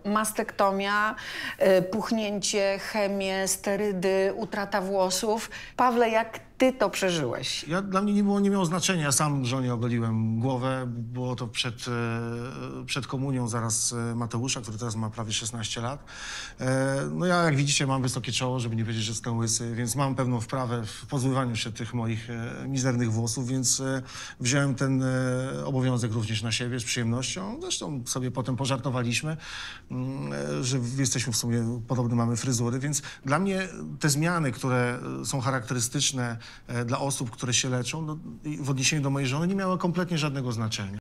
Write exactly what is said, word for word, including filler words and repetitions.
Mastektomia, y, puchnięcie, chemię, sterydy, utrata włosów. Pawle, jak ty to przeżyłeś? Ja, dla mnie nie, było, nie miało znaczenia. Ja sam żonie ogoliłem głowę. Było to przed, e, przed komunią zaraz e, Mateusza, który teraz ma prawie szesnaście lat. E, no ja, jak widzicie, mam wysokie czoło, żeby nie powiedzieć, że jestem łysy, więc mam pewną wprawę w pozbywaniu się tych moich e, mizernych włosów, więc e, wziąłem ten e, obowiązek również na siebie z przyjemnością. Zresztą sobie potem pożartowaliśmy, mm, e, że jesteśmy w sumie, podobne mamy fryzury, więc dla mnie te zmiany, które są charakterystyczne dla osób, które się leczą, no, w odniesieniu do mojej żony, nie miało kompletnie żadnego znaczenia.